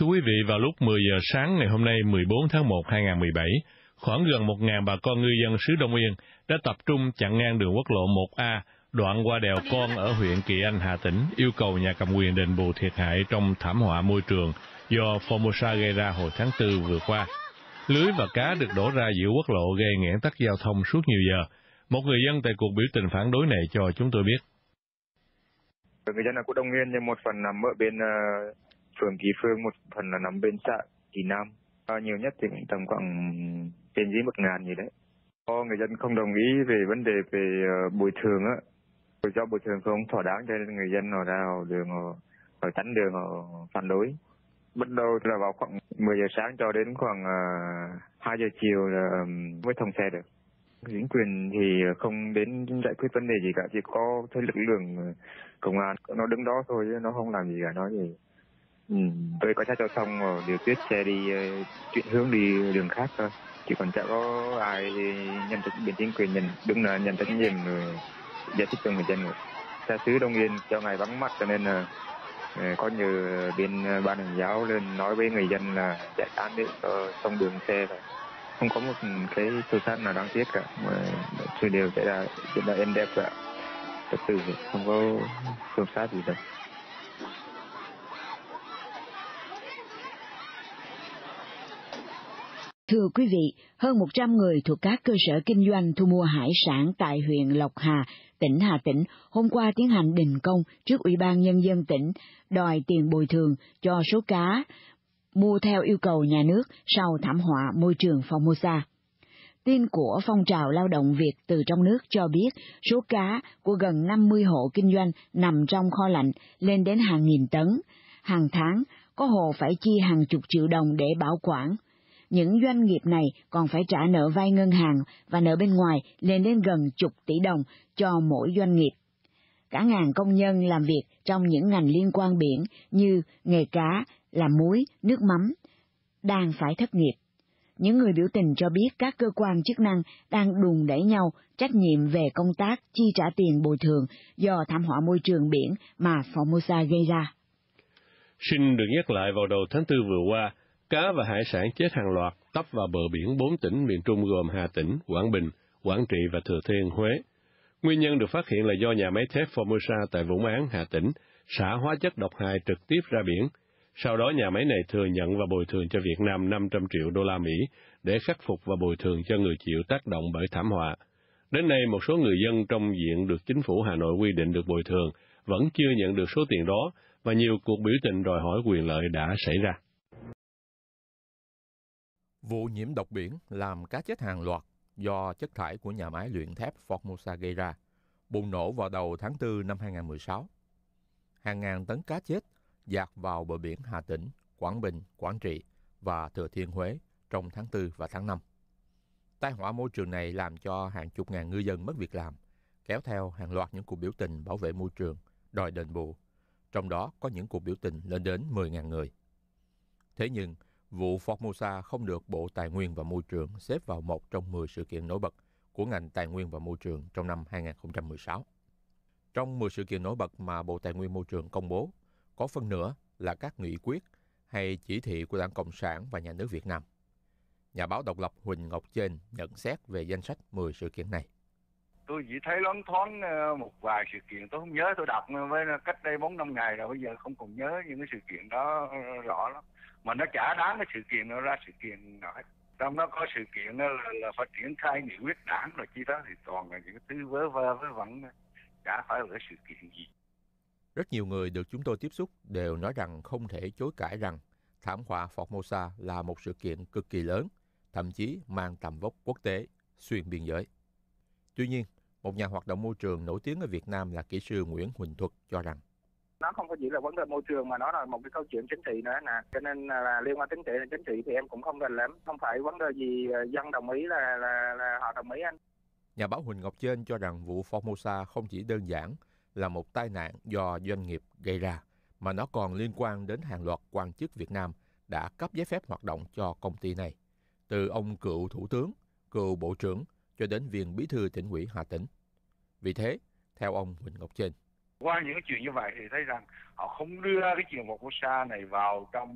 Thưa quý vị, vào lúc 10 giờ sáng ngày hôm nay 14 tháng 1 2017, khoảng gần 1.000 bà con ngư dân xứ Đông Yên đã tập trung chặn ngang đường quốc lộ 1A đoạn qua đèo Con ở huyện Kỳ Anh, Hà Tĩnh, yêu cầu nhà cầm quyền đền bù thiệt hại trong thảm họa môi trường do Formosa gây ra hồi tháng 4 vừa qua. Lưới và cá được đổ ra giữa quốc lộ gây nghẽn tắc giao thông suốt nhiều giờ. Một người dân tại cuộc biểu tình phản đối này cho chúng tôi biết. Người dân ở của Đông Nguyên, nhưng một phần nằm ở bên phường Kỳ Phương, một phần là nằm bên xã Kỳ Nam. Nhiều nhất thì tầm khoảng trên dưới 1.000 gì đấy. Người dân không đồng ý về vấn đề về bồi thường á, do bồi thường không thỏa đáng cho nên người dân họ ra đường họ chắn đường họ phản đối. Bắt đầu là vào khoảng 10 giờ sáng cho đến khoảng 2 giờ chiều là mới thông xe được. Chính quyền thì không đến giải quyết vấn đề gì cả, chỉ có thấy lực lượng công an nó đứng đó thôi chứ nó không làm gì cả, nói gì. Tôi có giao thông điều tiết xe đi chuyển hướng đi đường khác thôi, chỉ còn chẳng có ai nhận trách bên chính quyền nhận trách nhiệm rồi giải thích cho người dân rồi. Xa xứ Đông Yên cho ngày vắng mặt cho nên là có nhiều bên ban hành giáo lên nói với người dân là giải tán để thông đường xe rồi. Không có một cái xô xát nào đáng tiếc cả, mà sự đều xảy ra chuyện là êm đẹp cả, trật tự không có xô xát gì đâu. Thưa quý vị, hơn 100 người thuộc các cơ sở kinh doanh thu mua hải sản tại huyện Lộc Hà, tỉnh Hà Tĩnh, hôm qua tiến hành đình công trước Ủy ban Nhân dân tỉnh đòi tiền bồi thường cho số cá mua theo yêu cầu nhà nước sau thảm họa môi trường Formosa. Tin của phong trào lao động Việt từ trong nước cho biết số cá của gần 50 hộ kinh doanh nằm trong kho lạnh lên đến hàng nghìn tấn. Hàng tháng, có hộ phải chi hàng chục triệu đồng để bảo quản. Những doanh nghiệp này còn phải trả nợ vay ngân hàng và nợ bên ngoài lên đến gần chục tỷ đồng cho mỗi doanh nghiệp. Cả ngàn công nhân làm việc trong những ngành liên quan biển như nghề cá, làm muối, nước mắm, đang phải thất nghiệp. Những người biểu tình cho biết các cơ quan chức năng đang đùn đẩy nhau trách nhiệm về công tác chi trả tiền bồi thường do thảm họa môi trường biển mà Formosa gây ra. Xin được nhắc lại, vào đầu tháng 4 vừa qua, cá và hải sản chết hàng loạt tấp vào bờ biển 4 tỉnh miền Trung gồm Hà Tĩnh, Quảng Bình, Quảng Trị và Thừa Thiên Huế. Nguyên nhân được phát hiện là do nhà máy thép Formosa tại Vũng Áng, Hà Tĩnh xả hóa chất độc hại trực tiếp ra biển. Sau đó nhà máy này thừa nhận và bồi thường cho Việt Nam 500 triệu đô la Mỹ để khắc phục và bồi thường cho người chịu tác động bởi thảm họa. Đến nay, một số người dân trong diện được chính phủ Hà Nội quy định được bồi thường vẫn chưa nhận được số tiền đó, và nhiều cuộc biểu tình đòi hỏi quyền lợi đã xảy ra. Vụ nhiễm độc biển làm cá chết hàng loạt do chất thải của nhà máy luyện thép Formosa gây ra, bùng nổ vào đầu tháng 4 năm 2016. Hàng ngàn tấn cá chết dạt vào bờ biển Hà Tĩnh, Quảng Bình, Quảng Trị và Thừa Thiên Huế trong tháng 4 và tháng 5. Tai họa môi trường này làm cho hàng chục ngàn ngư dân mất việc làm, kéo theo hàng loạt những cuộc biểu tình bảo vệ môi trường, đòi đền bù, trong đó có những cuộc biểu tình lên đến 10.000 người. Thế nhưng, vụ Formosa không được Bộ Tài nguyên và Môi trường xếp vào một trong 10 sự kiện nổi bật của ngành Tài nguyên và Môi trường trong năm 2016. Trong 10 sự kiện nổi bật mà Bộ Tài nguyên Môi trường công bố, có phân nửa là các nghị quyết hay chỉ thị của Đảng Cộng sản và Nhà nước Việt Nam. Nhà báo độc lập Huỳnh Ngọc Chênh nhận xét về danh sách 10 sự kiện này. Tôi chỉ thấy loáng thoáng một vài sự kiện, tôi không nhớ, tôi đọc với cách đây 4-5 ngày rồi, bây giờ không còn nhớ những cái sự kiện đó rõ lắm. Mà nó chả đáng cái sự kiện nó ra sự kiện nào hết. Trong đó có sự kiện là phải triển khai nghị quyết đảng rồi chi đó, thì toàn là những cái thứ vớ vơ với vẩn, chả phải là cái sự kiện gì. Rất nhiều người được chúng tôi tiếp xúc đều nói rằng không thể chối cãi rằng thảm họa Formosa là một sự kiện cực kỳ lớn, thậm chí mang tầm vóc quốc tế, xuyên biên giới. Tuy nhiên, một nhà hoạt động môi trường nổi tiếng ở Việt Nam là kỹ sư Nguyễn Huỳnh Thuật cho rằng nó không có chỉ là vấn đề môi trường mà nó là một cái câu chuyện chính trị nữa nè, cho nên là liên quan chính trị thì em cũng không rành lắm, không phải vấn đề gì dân đồng ý là họ đồng ý anh. Nhà báo Huỳnh Ngọc Chênh cho rằng vụ Formosa không chỉ đơn giản là một tai nạn do doanh nghiệp gây ra, mà nó còn liên quan đến hàng loạt quan chức Việt Nam đã cấp giấy phép hoạt động cho công ty này, từ ông cựu thủ tướng, cựu bộ trưởng cho đến viên bí thư tỉnh ủy Hà Tĩnh. Vì thế, theo ông Huỳnh Ngọc Chênh, qua những cái chuyện như vậy thì thấy rằng họ không đưa cái chuyện Formosa này vào trong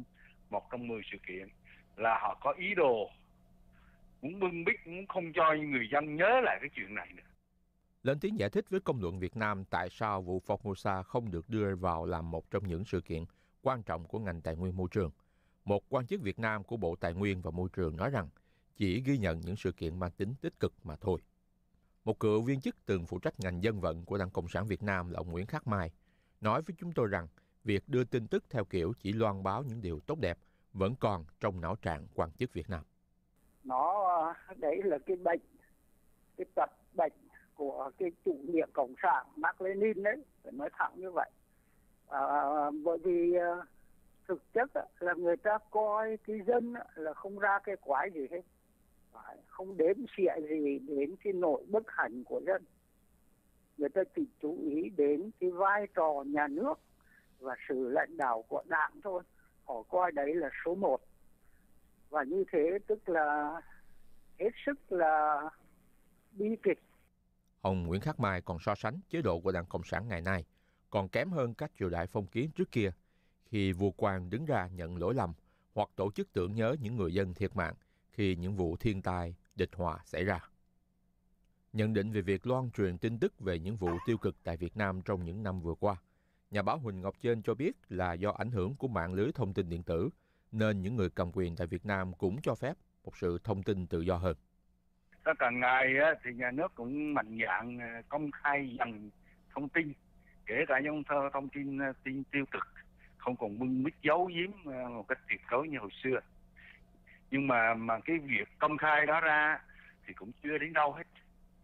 một trong 10 sự kiện là họ có ý đồ muốn bưng bít, muốn không cho người dân nhớ lại cái chuyện này nữa. Lên tiếng giải thích với công luận Việt Nam tại sao vụ Formosa không được đưa vào làm một trong những sự kiện quan trọng của ngành tài nguyên môi trường, một quan chức Việt Nam của Bộ Tài nguyên và Môi trường nói rằng chỉ ghi nhận những sự kiện mang tính tích cực mà thôi. Một cựu viên chức từng phụ trách ngành dân vận của Đảng Cộng sản Việt Nam là ông Nguyễn Khắc Mai nói với chúng tôi rằng việc đưa tin tức theo kiểu chỉ loan báo những điều tốt đẹp vẫn còn trong não trạng quan chức Việt Nam. Đấy là cái bệnh, cái tật bệnh của cái chủ nghĩa cộng sản Mác Lênin đấy, phải nói thẳng như vậy. Bởi vì thực chất là người ta coi cái dân là không ra cái quái gì hết, không đếm xỉa gì đến cái nội bất hạnh của dân. Người ta chỉ chú ý đến cái vai trò nhà nước và sự lãnh đạo của đảng thôi. Họ coi đấy là số một. Và như thế tức là hết sức là bi kịch. Ông Nguyễn Khắc Mai còn so sánh chế độ của Đảng Cộng sản ngày nay còn kém hơn các triều đại phong kiến trước kia, khi vua quan đứng ra nhận lỗi lầm hoặc tổ chức tưởng nhớ những người dân thiệt mạng khi những vụ thiên tai, địch họa xảy ra. Nhận định về việc loan truyền tin tức về những vụ tiêu cực tại Việt Nam trong những năm vừa qua, nhà báo Huỳnh Ngọc Chênh cho biết là do ảnh hưởng của mạng lưới thông tin điện tử, nên những người cầm quyền tại Việt Nam cũng cho phép một sự thông tin tự do hơn. Càng ngày thì nhà nước cũng mạnh dạn công khai dần thông tin, kể cả những thông tin tiêu cực, không còn bưng bít giấu giếm một cách tuyệt đối như hồi xưa. Nhưng mà cái việc công khai đó ra thì cũng chưa đến đâu hết.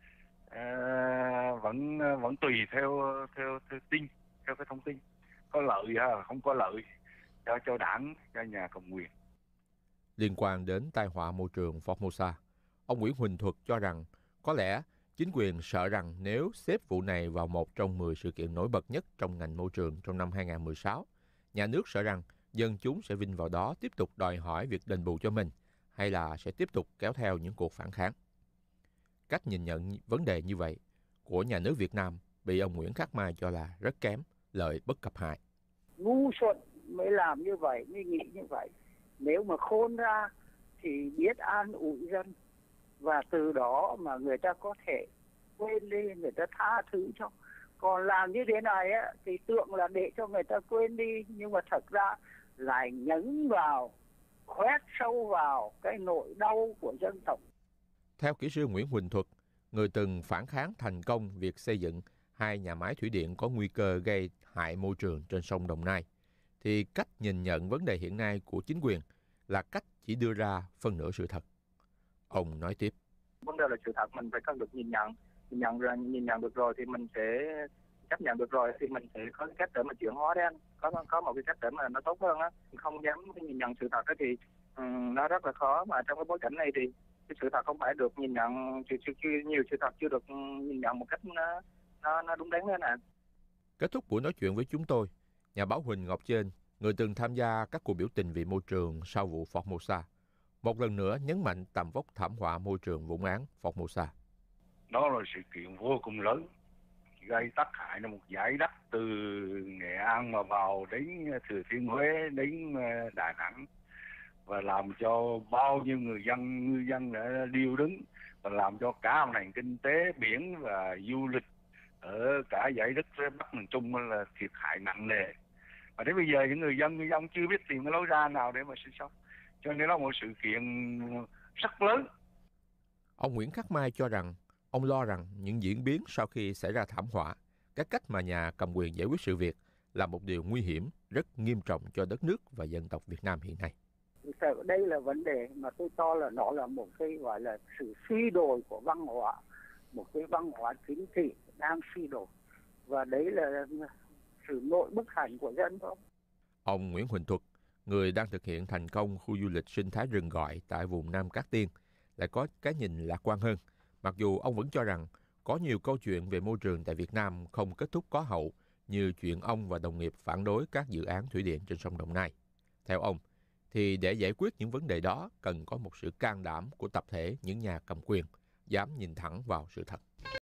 Vẫn tùy theo tin, theo cái thông tin, có lợi hay không có lợi cho đảng, cho nhà cầm quyền. Liên quan đến tai họa môi trường Formosa, ông Nguyễn Huỳnh Thuật cho rằng có lẽ chính quyền sợ rằng nếu xếp vụ này vào một trong 10 sự kiện nổi bật nhất trong ngành môi trường trong năm 2016, nhà nước sợ rằng dân chúng sẽ vin vào đó tiếp tục đòi hỏi việc đền bù cho mình, hay là sẽ tiếp tục kéo theo những cuộc phản kháng. Cách nhìn nhận vấn đề như vậy của nhà nước Việt Nam bị ông Nguyễn Khắc Mai cho là rất kém, lợi bất cập hại. Ngu xuẩn mới làm như vậy, mới nghĩ như vậy. Nếu mà khôn ra thì biết an ủi dân, và từ đó mà người ta có thể quên đi, người ta tha thứ cho. Còn làm như thế này thì tưởng là để cho người ta quên đi, nhưng mà thật ra lại nhấn vào, khoét sâu vào cái nỗi đau của dân tộc. Theo kỹ sư Nguyễn Huỳnh Thuật, người từng phản kháng thành công việc xây dựng 2 nhà máy thủy điện có nguy cơ gây hại môi trường trên sông Đồng Nai, thì cách nhìn nhận vấn đề hiện nay của chính quyền là cách chỉ đưa ra phân nửa sự thật. Ông nói tiếp. Vấn đề là sự thật, mình phải cần được nhìn nhận được rồi thì mình sẽ chấp nhận được rồi, thì mình sẽ có cái cách để mà chuyển hóa đến, có một cái cách để mà nó tốt hơn á. Không dám nhìn nhận sự thật thì nó rất là khó, mà trong cái bối cảnh này thì cái sự thật không phải được nhìn nhận, nhiều sự thật chưa được nhìn nhận một cách nó đúng đắn nữa nè. Kết thúc buổi nói chuyện với chúng tôi, nhà báo Huỳnh Ngọc Chênh, người từng tham gia các cuộc biểu tình vì môi trường sau vụ Formosa, một lần nữa nhấn mạnh tầm vóc thảm họa môi trường vũng án Formosa. Đó là sự kiện vô cùng lớn, gây tác hại là một dải đất từ Nghệ An mà vào đến Thừa Thiên Huế, đến Đà Nẵng, và làm cho bao nhiêu ngư dân đã điêu đứng, và làm cho cả một nền kinh tế biển và du lịch ở cả dãy đất phía Bắc miền Trung là thiệt hại nặng nề. Và đến bây giờ những người dân chưa biết tìm cái lối ra nào để mà sinh sống, cho nên nó là một sự kiện rất lớn. Ông Nguyễn Khắc Mai cho rằng ông lo rằng những diễn biến sau khi xảy ra thảm họa, cái cách mà nhà cầm quyền giải quyết sự việc là một điều nguy hiểm, rất nghiêm trọng cho đất nước và dân tộc Việt Nam hiện nay. Đây là vấn đề mà tôi cho là nó là một cái gọi là sự suy đồi của văn hóa, một cái văn hóa chính trị đang suy đồi, và đấy là sự nội bức hạnh của dân thôi. Ông Nguyễn Huỳnh Thuật, người đang thực hiện thành công khu du lịch sinh thái rừng gọi tại vùng Nam Cát Tiên, lại có cái nhìn lạc quan hơn, mặc dù ông vẫn cho rằng có nhiều câu chuyện về môi trường tại Việt Nam không kết thúc có hậu, như chuyện ông và đồng nghiệp phản đối các dự án thủy điện trên sông Đồng Nai. Theo ông, thì để giải quyết những vấn đề đó cần có một sự can đảm của tập thể những nhà cầm quyền, dám nhìn thẳng vào sự thật.